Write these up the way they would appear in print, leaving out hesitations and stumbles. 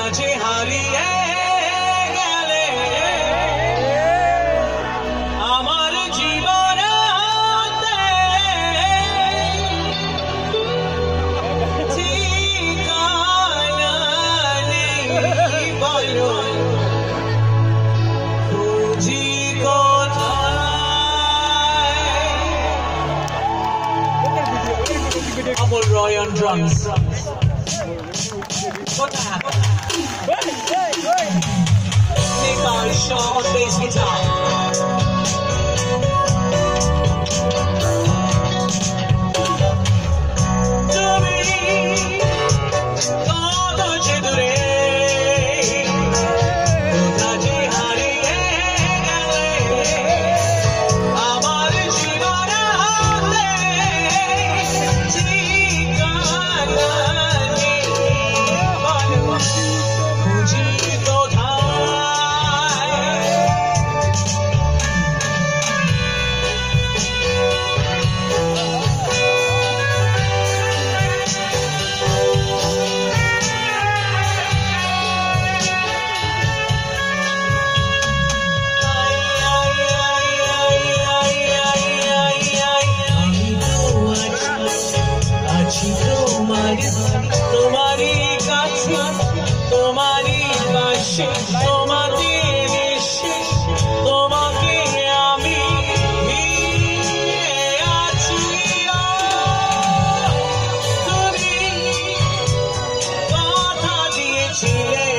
যে হারিয়ে গেলে আমার জীবনেতে ঠিকানা নেই বলো খুঁজি কোথায় Amol Roy on drums. What happened? Nepal Shaw on bass guitar. তোমারি কাছে তোমারি পাশে তোমাতে বেশি তোমাকে আমি ঘিরে আছি তুমি কথা দিয়েছিলে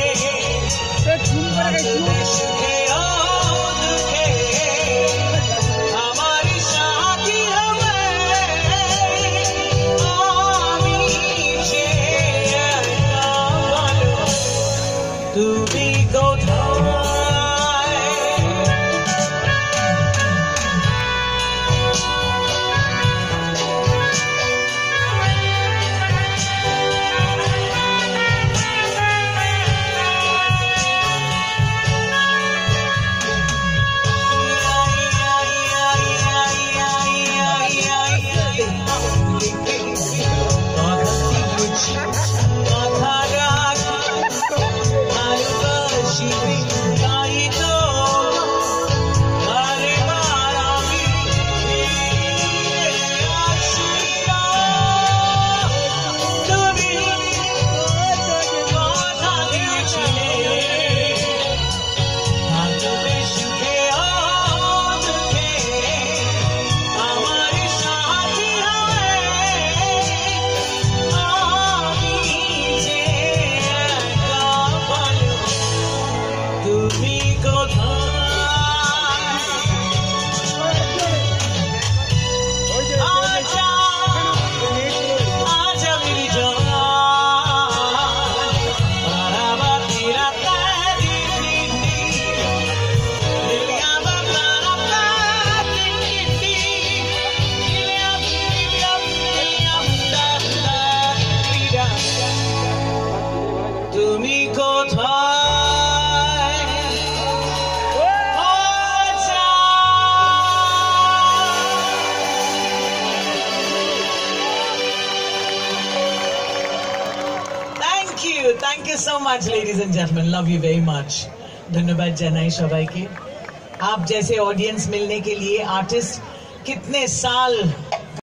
সুখে ও দুঃখে আমার সাথী হবে তুমি কোথায় তুমি কোথায় Thank you so much ladies and gentlemen, love you very much. धन्यवाद जनाई सबाई के आप जैसे ऑडियंस मिलने के लिए आर्टिस्ट कितने साल